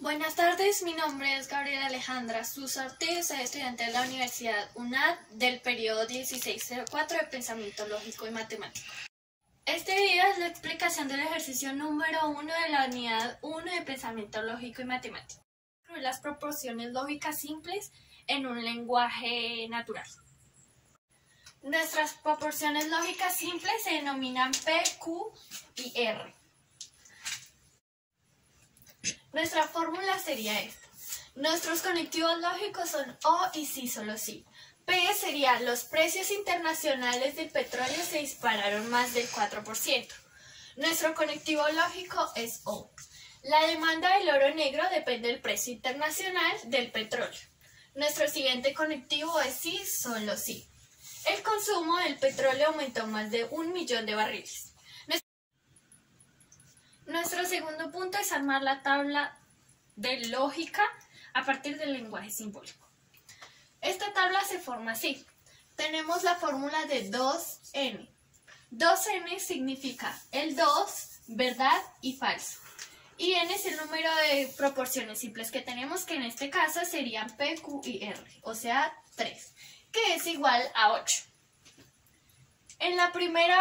Buenas tardes, mi nombre es Gabriela Alejandra Sousa Ortiz, soy estudiante de la Universidad UNAD del periodo 1604 de Pensamiento Lógico y Matemático. Este video es la explicación del ejercicio número 1 de la unidad 1 de Pensamiento Lógico y Matemático. Las proporciones lógicas simples en un lenguaje natural. Nuestras proporciones lógicas simples se denominan P, Q y R. Nuestra fórmula sería esta. Nuestros conectivos lógicos son O y sí, solo sí. P sería los precios internacionales del petróleo se dispararon más del 4%. Nuestro conectivo lógico es O. La demanda del oro negro depende del precio internacional del petróleo. Nuestro siguiente conectivo es sí, solo sí. El consumo del petróleo aumentó más de 1 millón de barriles. Nuestro segundo punto es armar la tabla de lógica a partir del lenguaje simbólico. Esta tabla se forma así. Tenemos la fórmula de 2n. 2n significa el 2, verdad y falso. Y n es el número de proporciones simples que tenemos, que en este caso serían P, Q y R, o sea 3, que es igual a 8. En la primera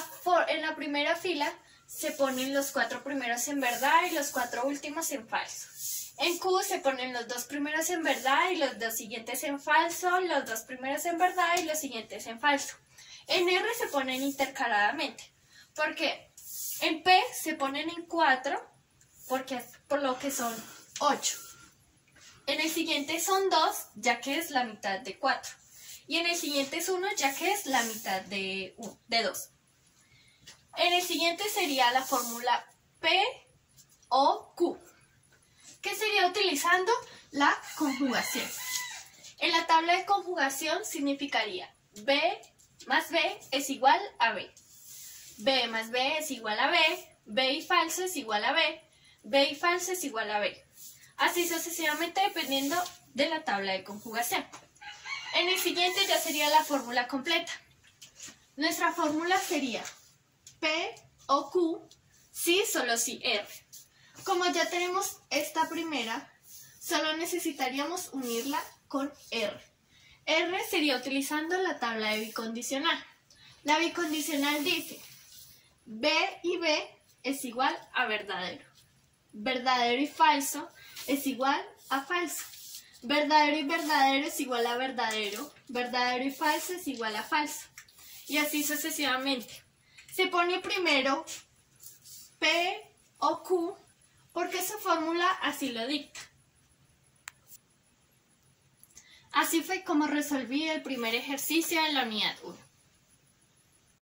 fila se ponen los 4 primeros en verdad y los 4 últimos en falso. En Q se ponen los 2 primeros en verdad y los 2 siguientes en falso, los 2 primeros en verdad y los siguientes en falso. En R se ponen intercaladamente, porque en P se ponen en 4, por lo que son 8. En el siguiente son 2, ya que es la mitad de 4. Y en el siguiente es 1, ya que es la mitad de 2. En el siguiente sería la fórmula P o Q, que sería utilizando la conjugación. En la tabla de conjugación significaría B más B es igual a B. B más B es igual a B. B y falso es igual a B. B y falso es igual a B. Así sucesivamente dependiendo de la tabla de conjugación. En el siguiente ya sería la fórmula completa. Nuestra fórmula sería P o Q, sí, solo sí, R. Como ya tenemos esta primera, solo necesitaríamos unirla con R. R sería utilizando la tabla de bicondicional. La bicondicional dice B y B es igual a verdadero. Verdadero y falso es igual a falso. Verdadero y verdadero es igual a verdadero. Verdadero y falso es igual a falso. Y así sucesivamente. Se pone primero P o Q porque su fórmula así lo dicta. Así fue como resolví el primer ejercicio en la unidad 1.